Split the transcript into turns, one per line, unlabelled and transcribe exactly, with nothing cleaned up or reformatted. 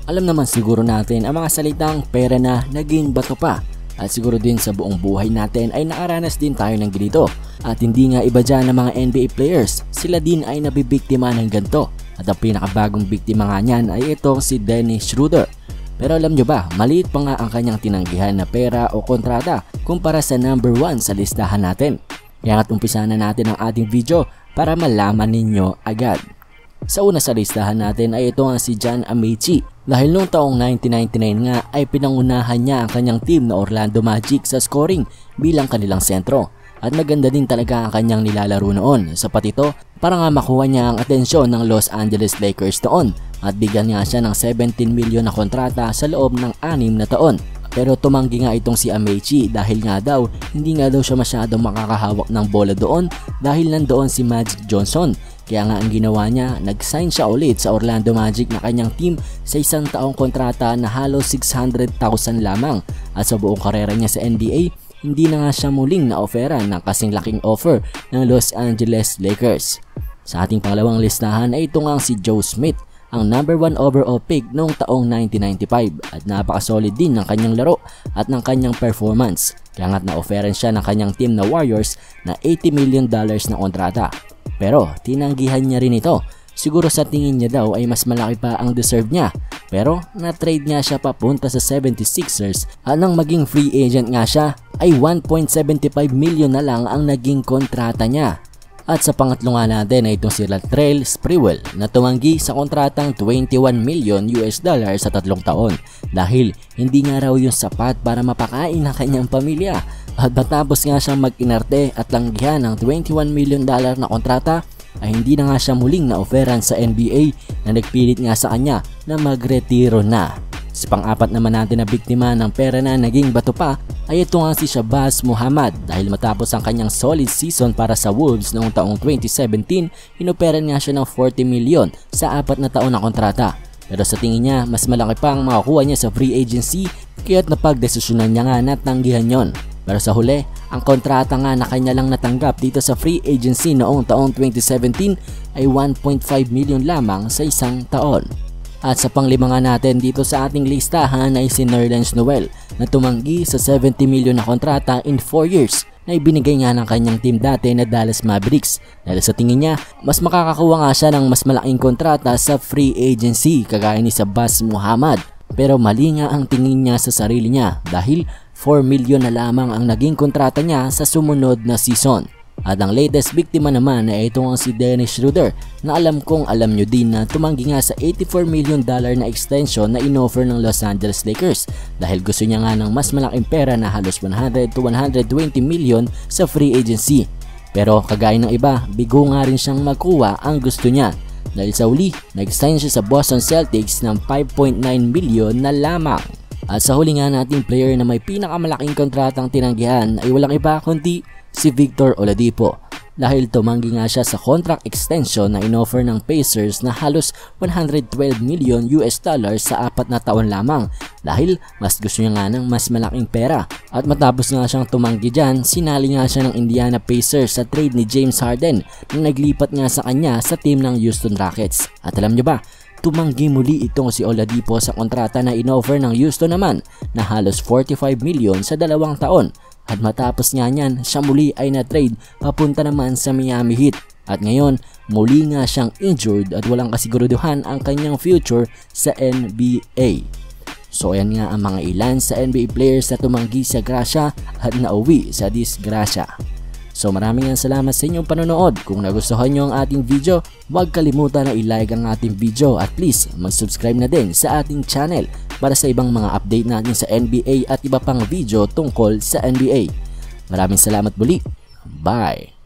Alam naman siguro natin ang mga salitang pera na naging bato pa. At siguro din sa buong buhay natin ay nakaranas din tayo ng ganito. At hindi nga iba dyan ng mga N B A players, sila din ay nabibiktima ng ganito. At ang pinakabagong biktima nga niyan ay itong si Schroer. Pero alam nyo ba, maliit pa nga ang kanyang tinanggihan na pera o kontrata kumpara sa number one sa listahan natin. Kaya nga't umpisa na natin ang ating video para malaman ninyo agad. Sa una sa listahan natin ay ito nga si John Amaechi. Dahil noong taong nineteen ninety-nine nga ay pinangunahan niya ang kanyang team na Orlando Magic sa scoring bilang kanilang sentro. At maganda din talaga ang kanyang nilalaro noon. Sapat ito para nga makuha niya ang atensyon ng Los Angeles Lakers noon. At bigyan nga siya ng seventeen milyon na kontrata sa loob ng anim na taon. Pero tumanggi nga itong si Amaechi dahil nga daw hindi nga daw siya masyadong makakahawak ng bola doon dahil nandoon si Magic Johnson. Kaya nga ang ginawa niya, nag-sign siya ulit sa Orlando Magic na kanyang team sa isang taong kontrata na halos six hundred thousand lamang. At sa buong karera niya sa N B A, hindi na nga siya muling na-offeran ng kasing laking offer ng Los Angeles Lakers. Sa ating pangalawang listahan ay ito nga si Joe Smith, ang number one overall pick noong taong nineteen ninety-five at napaka-solid din ng kanyang laro at ng kanyang performance. Kaya nga't na-offeran siya ng kanyang team na Warriors na eighty million dollars na kontrata. Pero tinanggihan niya rin ito. Siguro sa tingin niya daw ay mas malaki pa ang deserve niya. Pero na-trade niya siya papunta sa seventy-sixers at nang maging free agent nga siya ay one point seven five million na lang ang naging kontrata niya. At sa pangatlo nga natin ay itong si Nerlens na tumanggi sa kontratang twenty-one million U S dollars sa tatlong taon dahil hindi nga raw yung sapat para mapakain ang kanyang pamilya. At matapos nga siyang mag-inarte at langgihan ng twenty-one million dollar na kontrata ay hindi na nga siya muling na-offeran sa N B A na nagpilit nga sa kanya na magretiro na. Sa pang-apat naman natin na biktima ng pera na naging bato pa ay ito nga si Shabazz Muhammad dahil matapos ang kanyang solid season para sa Wolves noong taong twenty seventeen, inoperan nga siya ng forty million sa apat na taon na kontrata. Pero sa tingin niya, mas malaki pa ang makakuha niya sa free agency kaya't napagdesisyonan niya nga na tanggihan yon. Pero sa huli, ang kontrata nga na kanya lang natanggap dito sa free agency noong taong twenty seventeen ay one point five million lamang sa isang taon. At sa panglima nga natin dito sa ating listahan ay si Nerlens na tumanggi sa seventy million na kontrata in four years na ibinigay nga ng kanyang team dati na Dallas Mavericks. Dahil sa tingin niya, mas makakakuha nga siya ng mas malaking kontrata sa free agency kagaya ni Shabazz Muhammad. Pero mali nga ang tingin niya sa sarili niya dahil four million na lamang ang naging kontrata niya sa sumunod na season. At ang latest biktima naman ay ito ang si Schroer na alam kong alam nyo din na tumanggi nga sa eighty-four million dollar na extension na inoffer ng Los Angeles Lakers dahil gusto niya nga ng mas malaking pera na halos one hundred to one hundred twenty million sa free agency. Pero kagaya ng iba, bigo nga rin siyang magkuha ang gusto niya. Dahil sa uli, nag-sign siya sa Boston Celtics ng five point nine million na lamang. At sa huli nga nating player na may pinakamalaking kontratang tinanggihan ay walang iba kundi si Victor Oladipo. Dahil tumanggi nga siya sa contract extension na inoffer ng Pacers na halos one hundred twelve million U S dollars sa apat na taon lamang dahil mas gusto niya nga ng mas malaking pera. At matapos nga siyang tumanggi dyan, sinali nga siya ng Indiana Pacers sa trade ni James Harden na naglipat nga sa kanya sa team ng Houston Rockets. At alam niyo ba, tumanggi muli itong si Oladipo sa kontrata na inoffer ng Houston naman na halos forty-five million sa dalawang taon. At matapos nga niyan, siya muli ay na-trade papunta naman sa Miami Heat. At ngayon, muli nga siyang injured at walang kasiguruduhan ang kanyang future sa N B A. So ayan nga ang mga ilan sa N B A players na tumanggi sa Grasya at nauwi sa Disgrasya. So maraming salamat sa inyong panonood. Kung nagustuhan nyo ang ating video, huwag kalimutan na i-like ang ating video at please mag-subscribe na din sa ating channel para sa ibang mga update natin sa N B A at iba pang video tungkol sa N B A. Maraming salamat muli. Bye!